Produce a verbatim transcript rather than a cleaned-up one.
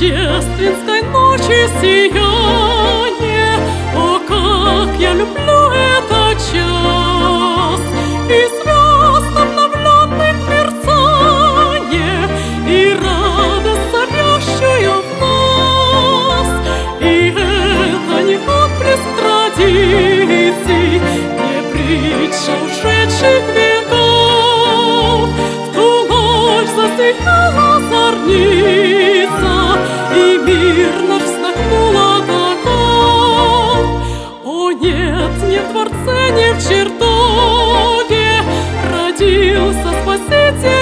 рождественской ночи сияние. О, как я люблю этот час! И звезд обновленных мерцание, и радость царящая в нас. И это не отблеск традиций, не притча ушедших веков. В ту ночь засияла зорница, и мир наш вздохнула таков. О, нет, не в дворце, не в чертоге родился Спаситель.